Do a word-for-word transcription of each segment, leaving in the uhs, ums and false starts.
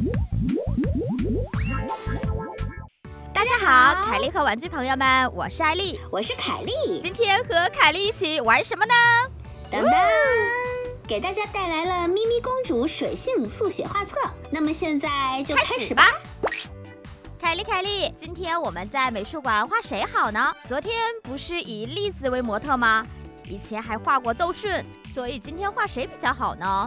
大家好，凯莉和玩具朋友们，我是艾丽， 我是凯莉。 今天和凯莉一起玩什么呢？ 当当，给大家带来了咪咪公主水性速写画册。那么现在就开始吧。 凯莉，凯莉，今天我们在美术馆画谁好呢？昨天不是以栗子为模特吗？以前还画过豆顺，所以今天画谁比较好呢？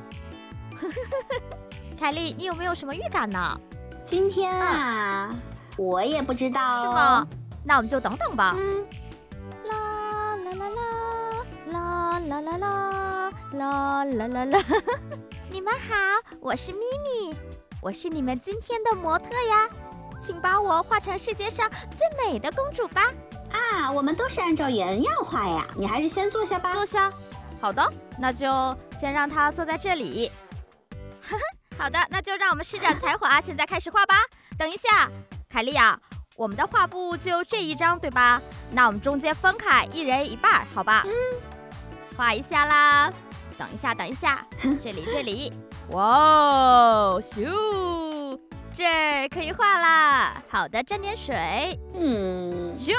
凯莉，你有没有什么预感呢？ 今天啊，嗯、我也不知道、哦。 是吗？那我们就等等吧。 嗯。 啦啦啦啦啦啦啦啦啦啦啦啦！你们好，我是咪咪，我是你们今天的模特呀，请把我画成世界上最美的公主吧。 啊，我们都是按照原样画呀，你还是先坐下吧。 坐下。好的，那就先让她坐在这里。呵呵。好的，那就让我们施展才华，现在开始画吧。等一下，凯莉啊，我们的画布就这一张，对吧？那我们中间分开，一人一半，好吧？ 嗯， 画一下啦。等一下，等一下，这里，这里，哇哦，咻，这儿可以画啦。好的，沾点水， 嗯， 咻，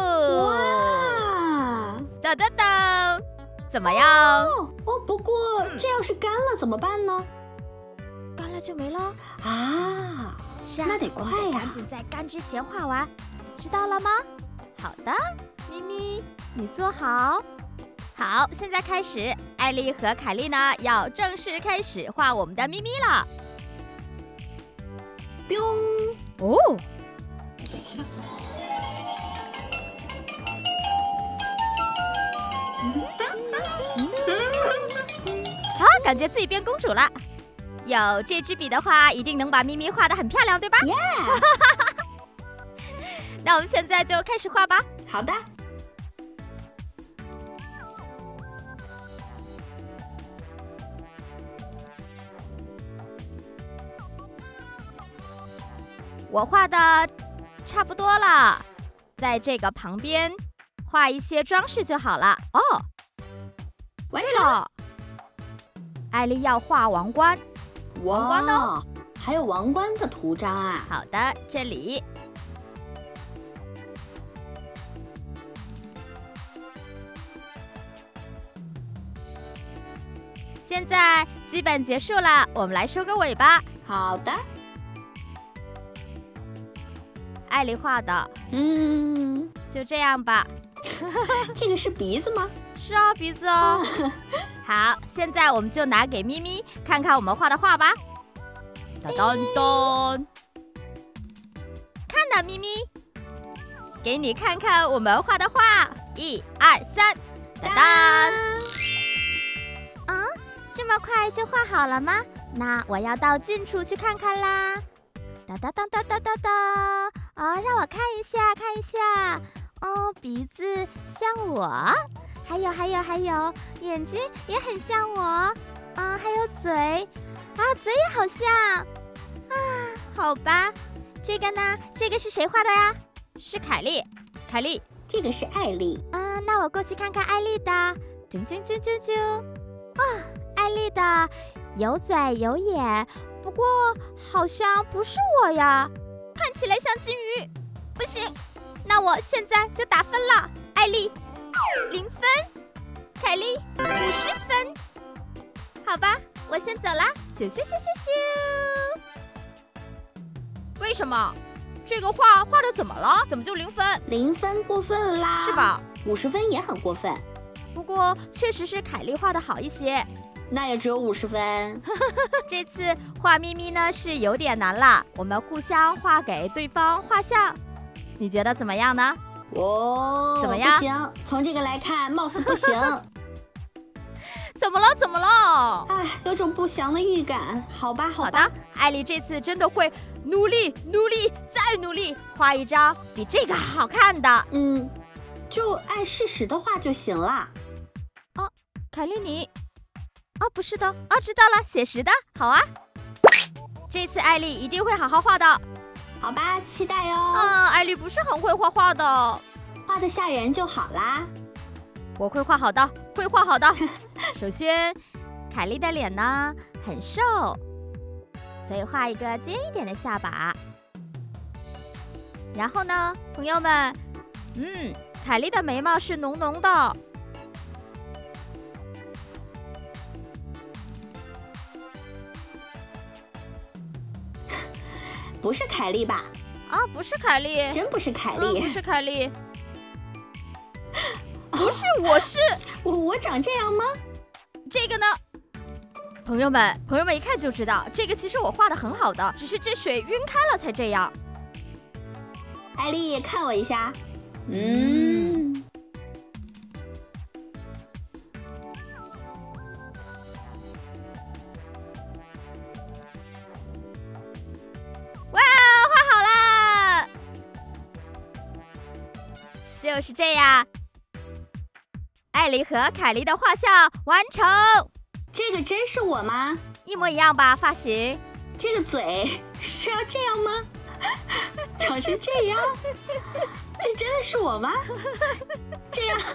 哇， 噔噔噔，怎么样？ 哦，哦不过、嗯、这要是干了怎么办呢？ 干了就没了啊！ 是啊， 那得快呀！ 赶紧在干之前画完，知道了吗？好的，咪咪，你坐好。好，现在开始，艾丽和凯莉呢要正式开始画我们的咪咪了。 彪哦！好，感觉自己变公主了。有这支笔的话，一定能把咪咪画得很漂亮，对吧？ Yeah 那我们现在就开始画吧。 好的。 我画的差不多了，在这个旁边画一些装饰就好了。哦， 完成了。 艾丽要画王冠。王冠呢？ 还有王冠的图章啊！ 好的，这里。现在基本结束了，我们来收个尾巴。 好的。 艾丽画的， 嗯， 就这样吧。 这个是鼻子吗？ 是啊，鼻子哦。好，现在我们就拿给咪咪看看我们画的画吧。当当当，看呐，咪咪，给你看看我们画的画。一二三，当当。啊，这么快就画好了吗？那我要到近处去看看啦。当当当当当当当。啊，让我看一下，看一下。哦，鼻子像我。还有还有还有，眼睛也很像我，啊，还有嘴，啊，嘴也好像，啊，好吧，这个呢？这个是谁画的呀？是凯莉，凯莉， 这个是艾丽。 啊，那我过去看看艾丽的，啾啾啾啾啾，啊，艾丽的有嘴有眼，不过好像不是我呀，看起来像金鱼，不行，那我现在就打分了，艾丽。零分，凯莉五十分，好吧，我先走啦，咻咻咻咻咻。为什么？这个画画的怎么了？怎么就零分？ 零分过分啦， 是吧？ 五十分也很过分。 不过确实是凯莉画的好一些， 那也只有五十分。 这次画咪咪呢是有点难了，我们互相画给对方画像，你觉得怎么样呢？ 哦， 怎么样？ 不行，从这个来看，貌似不行。 怎么了？怎么了？ 哎，有种不祥的预感。好吧，好吧。 好的，艾丽这次真的会努力、努力再努力，画一张比这个好看的。 嗯，就按事实的画就行了。 哦，凯莉你，哦，不是的，哦，知道了，写实的，好啊。这次艾丽一定会好好画的。 好吧，期待哦。 啊，艾丽不是很会画画的， 画得吓人就好啦。 我会画好的，会画好的。首先，凯莉的脸呢很瘦， 所以画一个尖一点的下巴。然后呢，朋友们，嗯，凯莉的眉毛是浓浓的。 不是凯莉吧？ 啊，不是凯莉， 真不是凯莉， 嗯、不是凯莉，不是，我是我，我长这样吗？ 这个呢？朋友们，朋友们一看就知道，这个其实我画的很好的，只是这水晕开了才这样。 艾丽，看我一下，嗯， 哇，画好啦！就是这样，艾莉和凯莉的画像完成。 这个真是我吗？ 一模一样吧，发型。 这个嘴是要这样吗？长成这样，这真的是我吗？这样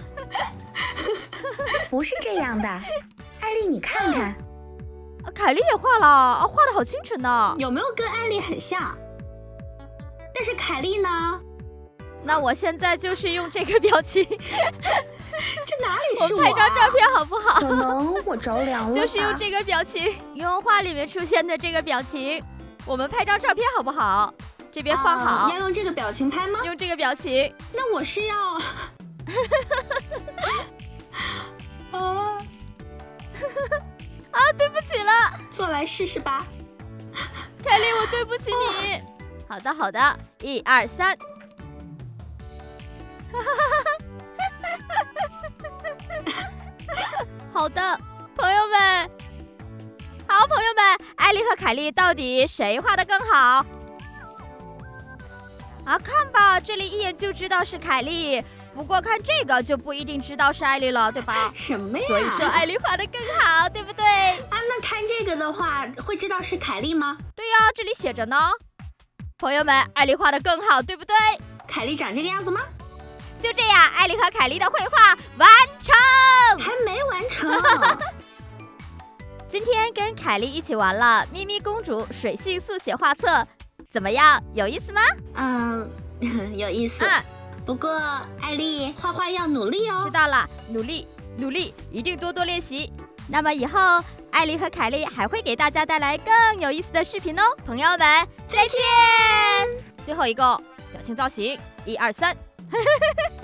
不是这样的，艾丽，你看看， 啊、凯莉也画了，啊，画的好清纯呢。 有没有跟艾丽很像？但是凯莉呢？ 那我现在就是用这个表情。 这哪里是我、啊？ 我拍张照片好不好？ 可能我着凉了吧。 就是用这个表情，用画里面出现的这个表情。我们拍张照片好不好？这边放好。 呃、要用这个表情拍吗？ 用这个表情。 那我是要。啊啊！对不起了。 做来试试吧。 凯莉，我对不起你。哦、好的，好的，一二三。好的，朋友们，好朋友们，艾莉和凯莉到底谁画的更好？啊，看吧，这里一眼就知道是凯莉，不过看这个就不一定知道是艾莉了，对吧？ 什么呀？ 所以说艾莉画的更好，对不对？ 啊，那看这个的话，会知道是凯莉吗？ 对呀、啊，这里写着呢。朋友们，艾莉画的更好，对不对？ 凯莉长这个样子吗？ 就这样，艾莉和凯莉的绘画完成， 还没完成。 今天跟凯莉一起玩了咪咪公主水性速写画册，怎么样？有意思吗？ 嗯，有意思。 啊、 不过艾莉画画要努力哦。 知道了，努力努力，一定多多练习。那么以后，艾莉和凯莉还会给大家带来更有意思的视频哦。朋友们，再见。最后一个表情造型，一二三。